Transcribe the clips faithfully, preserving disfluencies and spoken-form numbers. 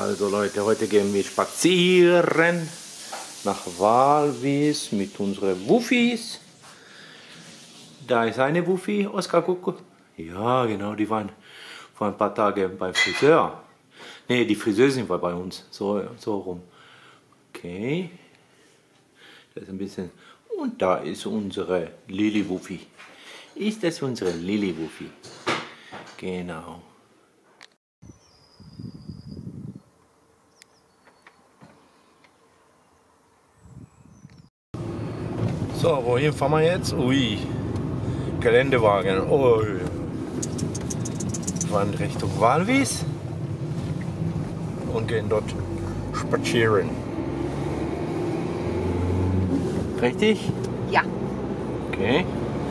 Also Leute, heute gehen wir spazieren nach Walvis mit unseren Wuffis. Da ist eine Wuffi, Oskar, guck. Ja, genau, die waren vor ein paar Tagen beim Friseur. Ne, die Friseurin war bei uns, so, so rum. Okay. Das ist ein bisschen. Und da ist unsere Lili Wuffi. Ist das unsere Lili Wuffi? Genau. So, wohin fahren wir jetzt? Ui, Geländewagen. Oh. Wir fahren Richtung Walvis und gehen dort spazieren. Richtig? Ja. Okay.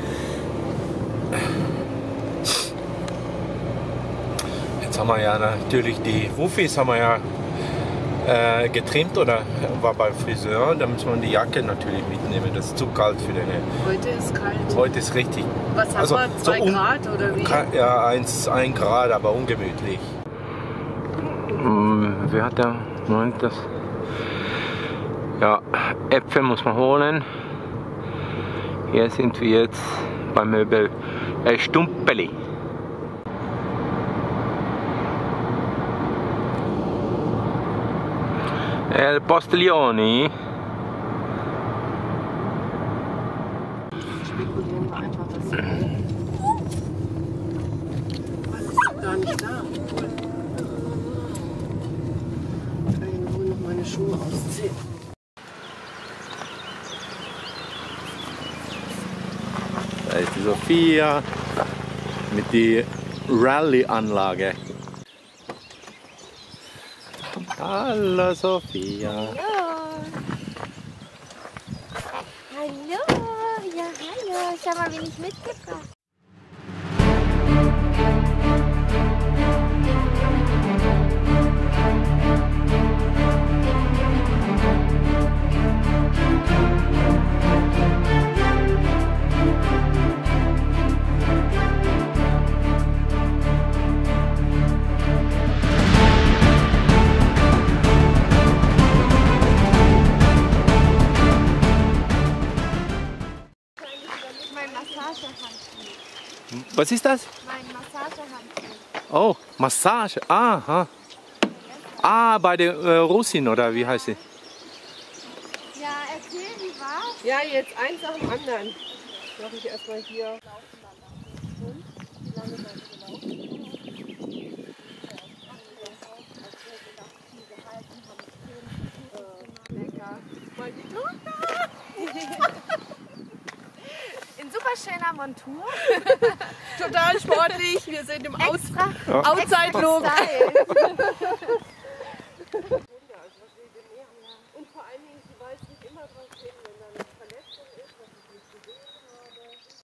Jetzt haben wir ja natürlich die Wuffis haben wir ja äh, getrimmt oder war beim Friseur. Da muss man die Jacke natürlich mitnehmen. Das ist zu kalt für den. Heute ist kalt. Heute ist richtig. Was haben also, wir? Zwei so un, Grad oder wie? Ja, eins, ein Grad, aber ungemütlich. Wer hat da? Moment, das. Ja, Äpfel muss man holen. Hier sind wir jetzt beim Möbel äh, Stumpeli. El Postiglioni. Spekulieren wir einfach, dass wir alles ist gar nicht da. Ich kann ja wohl noch meine Schuhe ausziehen. Da ist die Sophia mit der Rallye-Anlage. Hallo Sophia. Hallo. Hallo. Ja, hallo. Schau mal, wen ich mitgebracht. Was ist das? Mein Massagehandschuh. Oh, Massage. Aha. Ah, bei der äh, Russin oder wie heißt sie? Ja, erzähl, wie war's? Ja, jetzt eins nach dem anderen. Mache ich erstmal hier. Lecker. Mal die Tochter. In super schöner Montur. Total sportlich. Wir sind im Aus Extra. Outside-Look. Und vor allen Dingen, sie weiß nicht immer drauf hin, wenn da eine Verletzung ist, was ich nicht gesehen habe.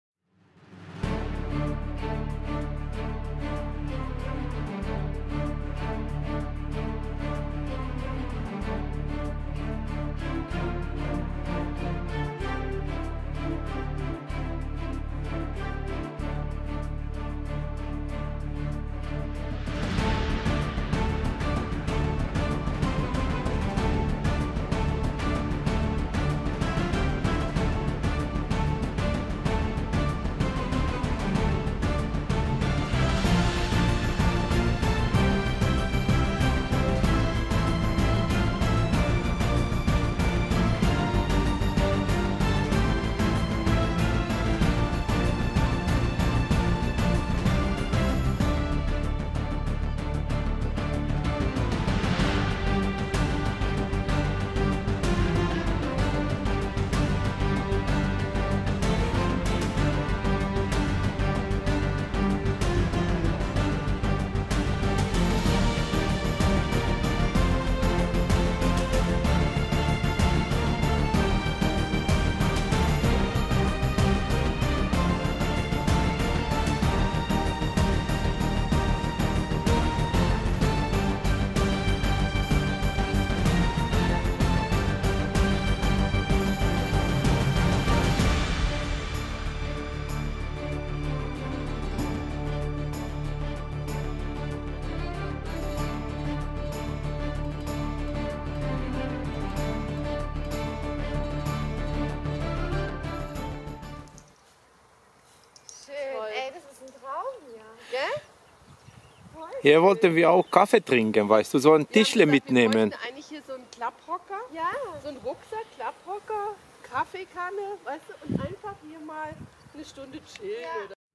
Hier wollten wir auch Kaffee trinken, weißt du, so ein Tischle mitnehmen. Wir wollten eigentlich hier so einen Klapphocker, Ja. so einen Rucksack, Klapphocker, Kaffeekanne, weißt du, und einfach hier mal eine Stunde chillen. Ja. Oder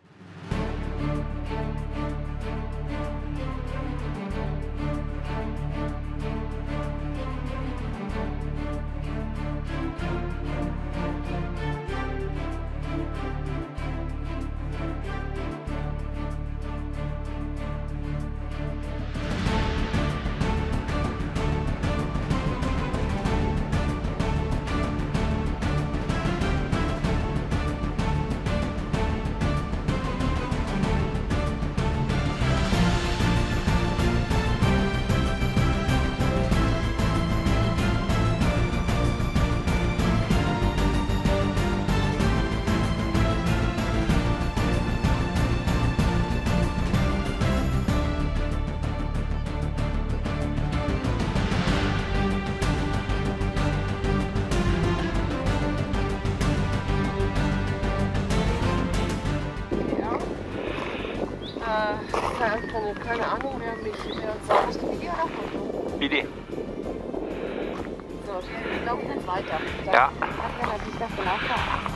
keine, keine Ahnung, wer mich wer uns sagt, ich die auch noch. Bitte. So, wir laufen jetzt weiter. Ja. Wenn er sich davon aufhört.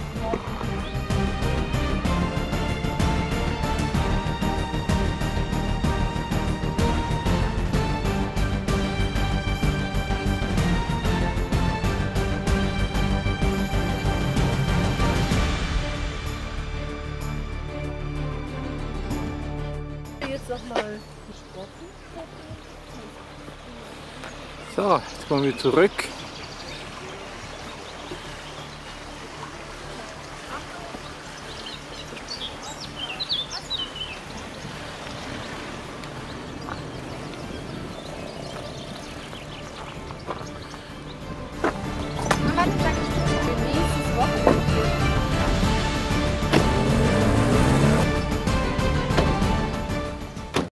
Jetzt nochmal gesprochen. So, jetzt kommen wir zurück.